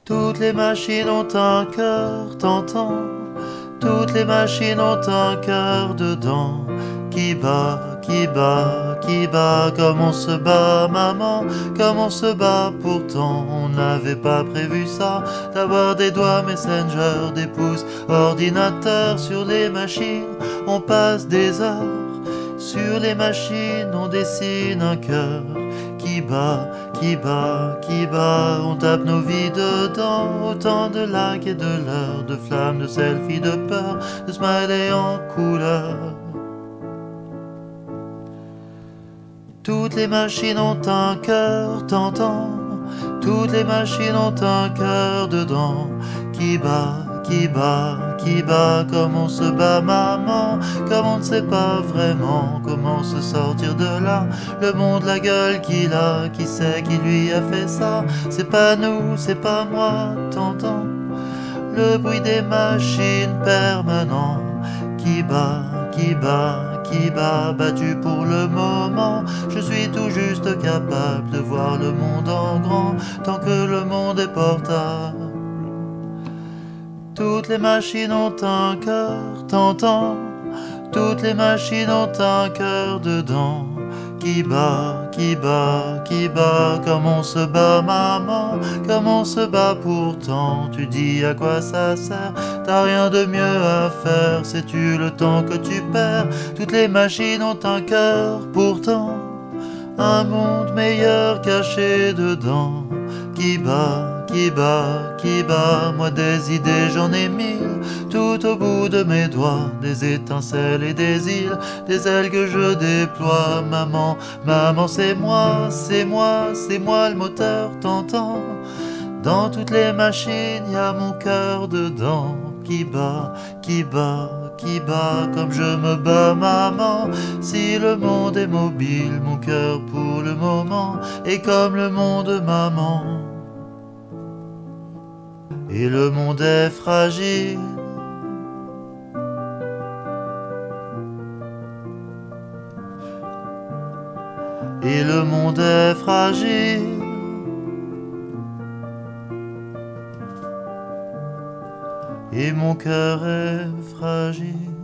Toutes les machines ont un cœur, t'entends? Toutes les machines ont un cœur dedans qui bat, qui bat, qui bat. Comme on se bat, maman, comme on se bat. Pourtant, on n'avait pas prévu ça, d'avoir des doigts Messenger, des pouces ordinateur sur les machines. On passe des heures sur les machines, on dessine un cœur qui bat, qui bat, qui bat. On tape nos vies dedans, autant de likes et de l'heure, de flammes, de selfies, de peur, de smileys en couleur. Toutes les machines ont un cœur, t'entends? Toutes les machines ont un cœur dedans qui bat, qui bat, qui bat. Comme on se bat, maman, comme on ne sait pas vraiment comment se sortir de là. Le monde, la gueule qu'il a, qui sait qui lui a fait ça? C'est pas nous, c'est pas moi, t'entends? Le bruit des machines permanent qui bat, qui bat, qui bat, battu pour le moment. Je suis tout juste capable de voir le monde en grand, tant que le monde est portable. Toutes les machines ont un cœur, t'entends? Toutes les machines ont un cœur dedans qui bat, qui bat, qui bat. Comme on se bat, maman, comme on se bat pourtant. Tu dis à quoi ça sert? T'as rien de mieux à faire, sais-tu le temps que tu perds? Toutes les machines ont un cœur pourtant, un monde meilleur caché dedans qui bat, qui bat, qui bat. Moi des idées j'en ai mille, tout au bout de mes doigts, des étincelles et des îles, des ailes que je déploie. Maman, maman c'est moi, c'est moi, c'est moi le moteur, t'entends? Dans toutes les machines y a mon cœur dedans qui bat, qui bat, qui bat. Comme je me bats, maman, si le monde est mobile, mon cœur pour le moment est comme le monde, maman. Et le monde est fragile, et le monde est fragile, et mon cœur est fragile.